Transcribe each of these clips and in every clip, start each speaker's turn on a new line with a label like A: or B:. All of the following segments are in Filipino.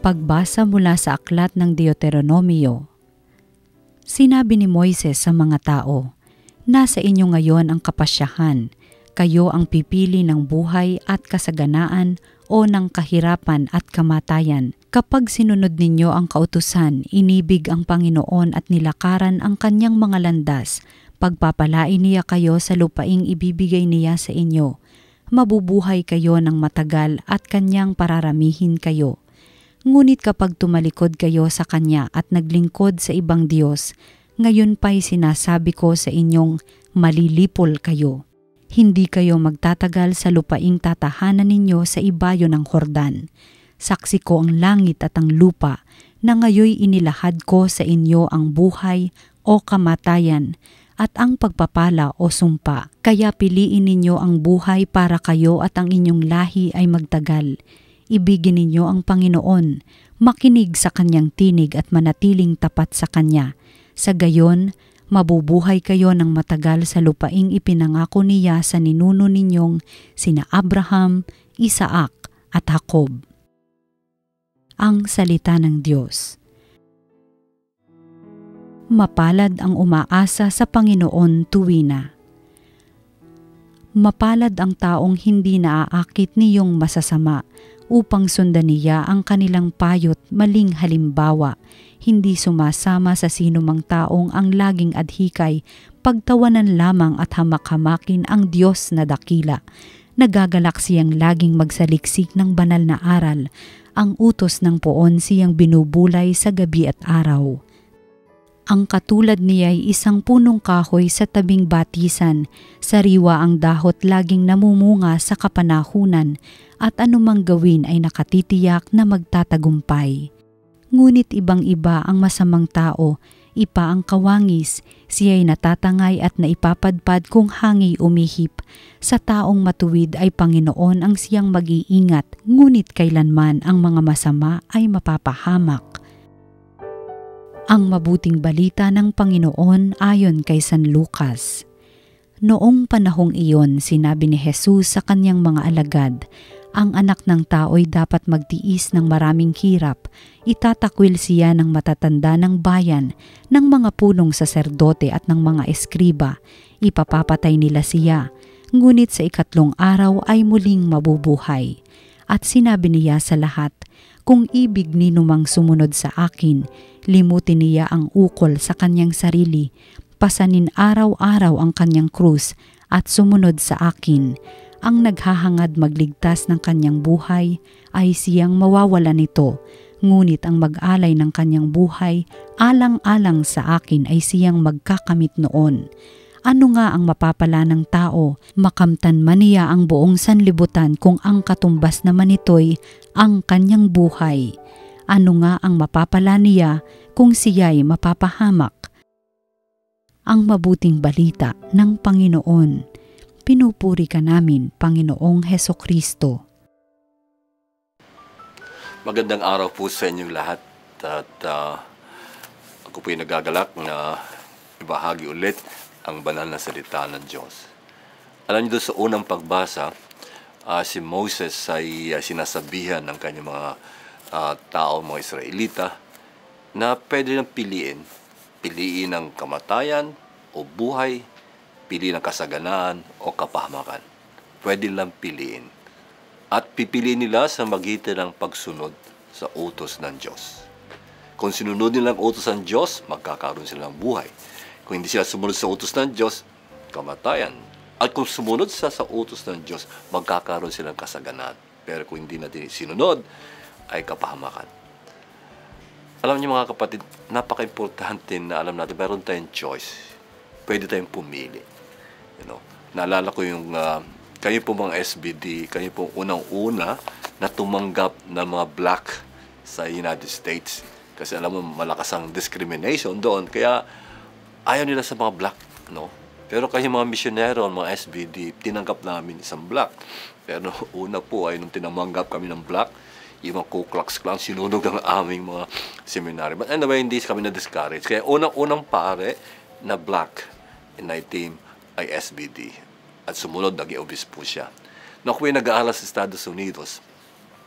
A: Pagbasa mula sa aklat ng Deuteronomio. Sinabi ni Moises sa mga tao, "Nasa inyo ngayon ang kapasyahan. Kayo ang pipili ng buhay at kasaganaan o ng kahirapan at kamatayan. Kapag sinunod ninyo ang kautusan, inibig ang Panginoon at nilakaran ang kanyang mga landas, pagpapalain niya kayo sa lupaing ibibigay niya sa inyo. Mabubuhay kayo ng matagal at kanyang pararamihin kayo. Ngunit kapag tumalikod kayo sa kanya at naglingkod sa ibang Diyos, ngayon pa'y sinasabi ko sa inyong malilipol kayo. Hindi kayo magtatagal sa lupaing tatahanan ninyo sa ibayo ng Hordan. Saksi ko ang langit at ang lupa na ngayoy inilahad ko sa inyo ang buhay o kamatayan at ang pagpapala o sumpa. Kaya piliin ninyo ang buhay para kayo at ang inyong lahi ay magtagal. Ibigin ninyo ang Panginoon, makinig sa kanyang tinig at manatiling tapat sa kanya. Sa gayon, mabubuhay kayo ng matagal sa lupaing ipinangako niya sa ninuno ninyong sina Abraham, Isaac at Jacob." Ang salita ng Diyos. Mapalad ang umaasa sa Panginoon tuwina. Mapalad ang taong hindi naaakit niyong masasama upang sundan niya ang kanilang payo't maling halimbawa, hindi sumasama sa sinumang taong ang laging adhikay, pagtawanan lamang at hamak-hamakin ang Diyos na dakila. Nagagalak siyang laging magsaliksik ng banal na aral, ang utos ng poon siyang binubulay sa gabi at araw. Ang katulad niya ay isang punong kahoy sa tabing batisan, sariwa ang dahot laging namumunga sa kapanahunan, at anumang gawin ay nakatitiyak na magtatagumpay. Ngunit ibang-iba ang masamang tao, ipa ang kawangis, siya'y natatangay at naipapadpad kung hangi umihip. Sa taong matuwid ay Panginoon ang siyang mag-iingat, ngunit kailanman ang mga masama ay mapapahamak. Ang mabuting balita ng Panginoon ayon kay San Lucas. Noong panahong iyon, sinabi ni Jesus sa kanyang mga alagad, "Ang anak ng tao'y dapat magtiis ng maraming hirap. Itatakwil siya ng matatanda ng bayan, ng mga punong saserdote at ng mga eskriba. Ipapapatay nila siya, ngunit sa ikatlong araw ay muling mabubuhay." At sinabi niya sa lahat, "Kung ibig ninumang sumunod sa akin, limutin niya ang ukol sa kanyang sarili, pasanin araw-araw ang kanyang krus at sumunod sa akin. Ang naghahangad magligtas ng kanyang buhay ay siyang mawawala nito, ngunit ang mag-alay ng kanyang buhay alang-alang sa akin ay siyang magkakamit noon. Ano nga ang mapapala ng tao, makamtan man niya ang buong sanlibutan kung ang katumbas naman nito'y ang kanyang buhay? Ano nga ang mapapala niya kung siya'y mapapahamak?" Ang mabuting balita ng Panginoon. Pinupuri ka namin, Panginoong Hesukristo.
B: Magandang araw po sa inyong lahat at ako po'y nagagalak na ibahagi ulit ang banal na salita ng Diyos. Alam niyo doon sa unang pagbasa, si Moses ay sinasabihan ng kanyang mga tao, mga Israelita, na pwede nang piliin ang kamatayan o buhay, piliin ang kasaganaan o kapahamakan. Pwede lang piliin. At pipiliin nila sa magitan ng pagsunod sa utos ng Diyos. Kung sinunod nila ang utos ng Diyos, magkakaroon sila ng buhay. Kung hindi sila sumunod sa utos ng Diyos, kamatayan. At kung sumunod sa utos ng Diyos, magkakaroon sila ng kasaganaan. Pero kung hindi natin sinunod, ay kapahamakan. Alam niyo mga kapatid, napaka-importante na alam natin, meron tayong choice. Pwede tayong pumili. Naalala ko yung, kayo po mga SBD, kayo po unang-una na tumanggap ng mga black sa United States. Kasi alam mo, malakas ang discrimination doon. Kaya, ayaw nila sa mga black, no? Pero kayo mga misyonero, mga SBD, tinanggap namin isang black. Pero una po ay nung tinamanggap kami ng black, yung mga Ku Klux Klan, sinunog ang aming mga seminary. But anyway, hindi kami na-discourage. Kaya unang-unang pare na black in my team ay SBD. At sumunod, nag-i-obis po siya. Nung ako ay nag-aaral sa Estados Unidos,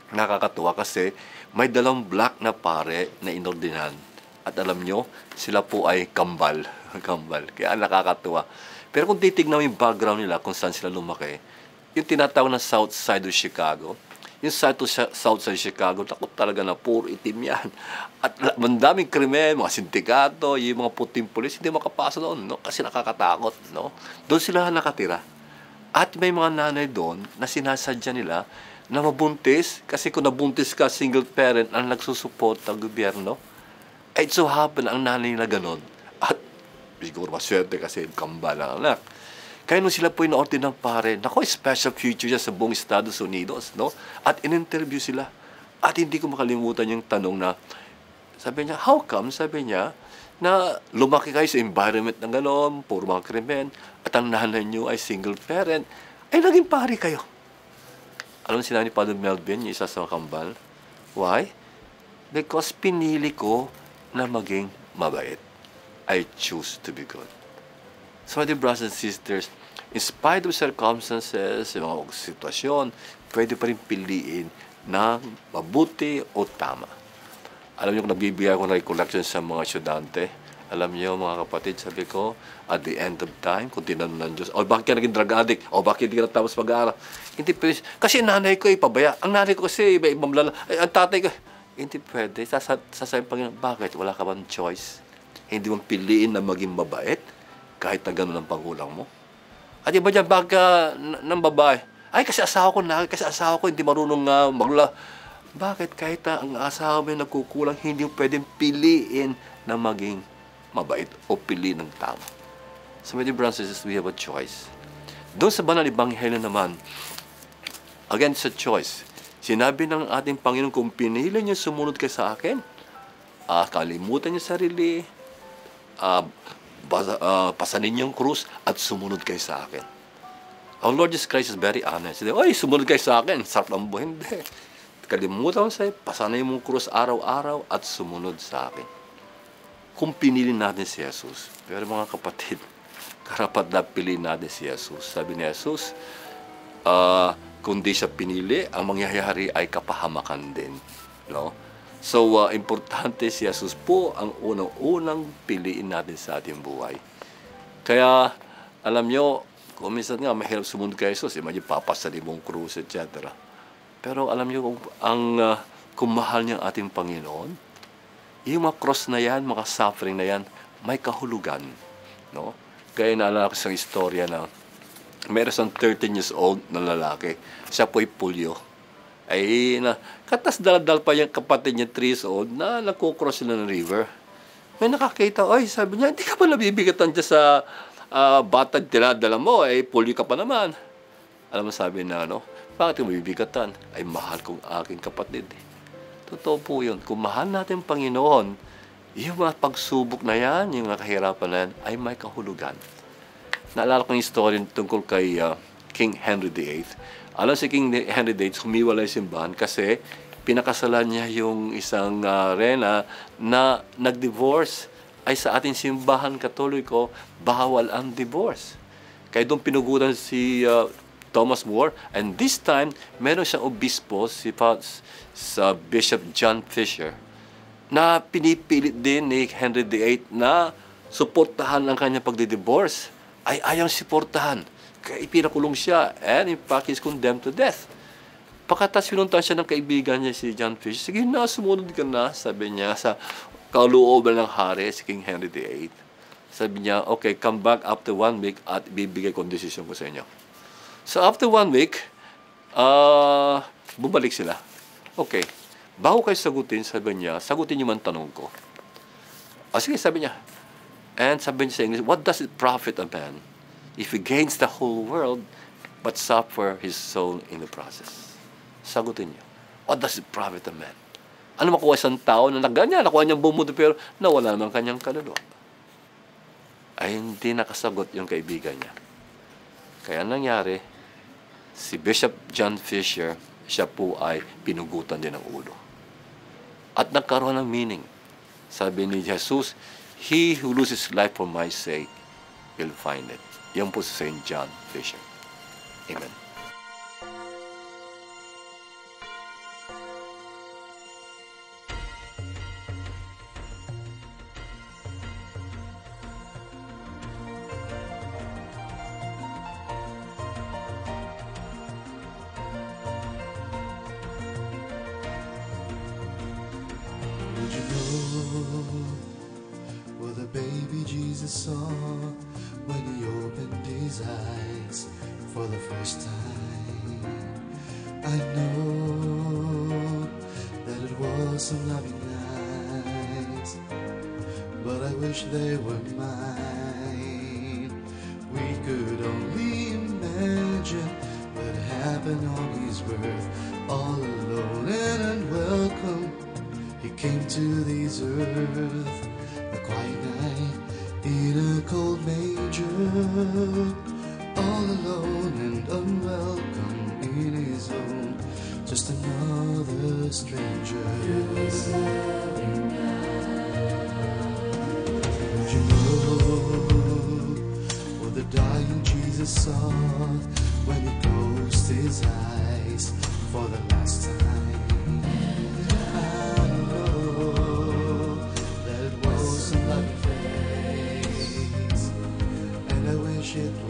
B: Nakakatuwa kasi may dalawang black na pare na inordinahan. At alam nyo, sila po ay kambal. Kambal. Kaya nakakatuwa. Pero kung titignan mo yung background nila, kung saan sila lumaki, yung tinatawag na South Side of Chicago, yung South Side of Chicago, takot talaga na puro itim yan. At mandaming krimen, mga sindikato, yung mga puting pulis, hindi makapasok doon, no? Kasi nakakatakot. No? Doon sila nakatira. At may mga nanay doon na sinasadya nila na mabuntis, kasi kung nabuntis ka, single parent, ang nagsusupport ng gobyerno, it so happen ang nanay nila ganon. At siguro maswerte kasi kambal ang anak. Kaya nung sila po ino-order ng pare, naku, special future siya sa buong Estados Unidos, no? At in-interview sila. At hindi ko makalimutan yung tanong na, sabi niya, how come, sabi niya, na lumaki kayo sa environment ng ganon, puro mga krimen, at ang nanay niyo ay single parent, ay naging pare kayo. Alam mo sinabi ni Father Melvin, yung isa sa kambal? Why? Because pinili ko na maging mabait. I choose to be good. So, dear brothers and sisters, in spite of circumstances, yung mga sitwasyon, pwede pa rin piliin ng mabuti o tama. Alam niyo, kung nagbibigay ako ng recollection sa mga estudyante, alam niyo, mga kapatid, sabi ko, at the end of time, kung tinanong ng Diyos, bakit ka naging drug addict? Bakit hindi ka natapos pag-aaral? Hindi pwede. Kasi nanay ko pabaya. Ang nanay ko kasi ibang lala. Ang tatay ko, hindi pwede. Sasabihin Panginoon, bakit? Wala ka bang choice? Hindi mo piliin na maging mabait kahit na gano'n ang pangulang mo? At iba dyan, baka ng babae, kasi asawa ko hindi marunong magla. Bakit? Kahit na ang asawa mo nagkukulang, hindi mo pwedeng piliin na maging mabait o piliin ng tama. So, my dear brothers and sisters, we have a choice. Doon sa banal Ebanghelyo naman, again, it's a choice. Sinabi ng ating Panginoon, kung pinili niyo sumunod kayo sa akin, kalimutan niyo sarili, pasanin niyo ang krus, at sumunod kayo sa akin. Our Lord Jesus Christ is very honest. Sumunod kayo sa akin, sarap ng buhay. Hindi. Kalimutan mo sa'yo, pasanin mo ang krus araw-araw, at sumunod sa akin. Kung pinili natin si Jesus, pero mga kapatid, karapat na piliin natin si Jesus. Sabi ni Jesus, kung di siya pinili, ang mangyayari ay kapahamakan din. No? So, importante si Jesus po ang unang-unang piliin natin sa ating buhay. Kaya, alam nyo, kung minsan nga, mahirap sumunod kay Jesus, imagine, papasalin mong krus, etc. Pero alam nyo, kung mahal niya ating Panginoon, yung mga cross na yan, mga suffering na yan, may kahulugan. No? Kaya naalala ko sa istorya na meron isang 13 years old na lalaki. Siya po ay pulyo. Katas daladal pa yung kapatid niya 3 years old na nagkukross sila ng river. May nakakita, sabi niya, hindi ka pa nabibigatan dyan sa batad tinadala mo, pulyo ka pa naman. Alam mo sabi na, bakit yung mabibigatan? Mahal kong aking kapatid. Totoo po yun. Kung mahal natin Panginoon, yung mga pagsubok na yan, yung mga kahirapan na yan, ay may kahulugan. Naalala ko yung story tungkol kay King Henry VIII. Alam si King Henry VIII, humiwalay simbahan kasi pinakasalan niya yung isang rena na nag-divorce. Ay sa ating simbahan katoliko, bawal ang divorce. Kaya doon pinugutan si Thomas More, and this time, meron siyang obispo, sa Bishop John Fisher, na pinipilit din ni Henry VIII na suportahan ang kanyang pagdidivorce. Ayaw suportahan. Kaya ipinakulong siya, and in fact, he's condemned to death. Pagkatas pinuntahan siya ng kaibigan niya, si John Fisher, sige na, sumunod ka na, sabi niya, sa kalooban ng hari, si King Henry VIII. Sabi niya, okay, come back after 1 week at bibigay ko ang desisyon ko sa inyo. So after 1 week, bumalik sila. Okay, bago kayo sagutin, sabi niya, sagutin niyo man tanong ko. Sige, sabi niya. And sabi niya sa English, what does it profit a man if he gains the whole world but suffer his soul in the process? Sagutin niyo. What does it profit a man? Ano makuha isang tao na naganyan, nakuha niyang buong mundo pero nawala naman kanyang kaluluwa? Ay hindi nakasagot yung kaibigan niya. Kaya nangyari, si Bishop John Fisher, siya po ay pinugutan din ng ulo. At nagkaroon ng meaning. Sabi ni Jesus, he who loses life for my sake will find it. Yan po si St. John Fisher. Amen.
C: what the baby Jesus saw when he opened his eyes for the first time. I know that it was some loving nights, but I wish they were mine. We could only imagine what happened on his birth, all alone and unwelcome. He came to this earth, a quiet night in a cold manger, all alone and unwelcome in his home, just another stranger. Would you know what the dying Jesus saw when he closed his eyes for the last time? I know that it was a loving face, and I wish it